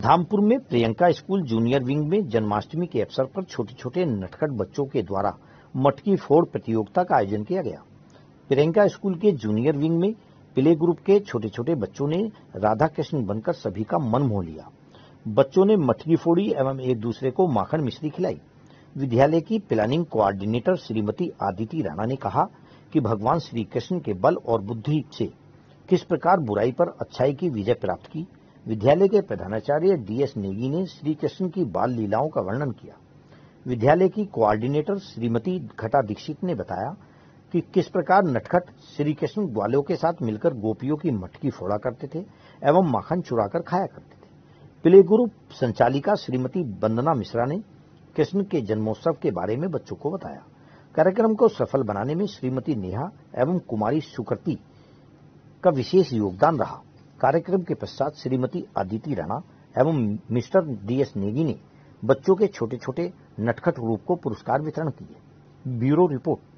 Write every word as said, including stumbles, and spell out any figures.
धामपुर में Priyanka school junior wing में जन्माष्टमी के अवसर पर छोटे छोटे नटखट बच्चों के द्वारा मटकी फोड़ प्रतियोगिता का आयोजन किया गया। प्रियंका स्कूल के जूनियर विंग में प्ले ग्रुप के छोटे छोटे बच्चों ने राधा कृष्ण बनकर सभी का मन मोह लिया। बच्चों ने मटकी फोड़ी एवं एक दूसरे को माखन मिश्री खिलाई। विद्यालय की प्लानिंग कोऑर्डिनेटर श्रीमती आदिति राणा ने कहा कि भगवान श्री कृष्ण के बल और बुद्धि से किस प्रकार बुराई पर अच्छाई की विजय प्राप्त की। विद्यालय के प्रधानाचार्य डी एस नेगी ने श्री कृष्ण की बाल लीलाओं का वर्णन किया। विद्यालय की कोऑर्डिनेटर श्रीमती घटा दीक्षित ने बताया कि किस प्रकार नटखट श्री कृष्ण ग्वालों के साथ मिलकर गोपियों की मटकी फोड़ा करते थे एवं माखन चुराकर खाया करते थे। प्ले ग्रुप संचालिका श्रीमती वंदना मिश्रा ने कृष्ण के जन्मोत्सव के बारे में बच्चों को बताया। कार्यक्रम को सफल बनाने में श्रीमती नेहा एवं कुमारी सुकृति का विशेष योगदान रहा। कार्यक्रम के पश्चात श्रीमती आदिति राणा एवं मिस्टर डी एस नेगी ने बच्चों के छोटे छोटे नटखट रूप को पुरस्कार वितरण किए। Bureau report.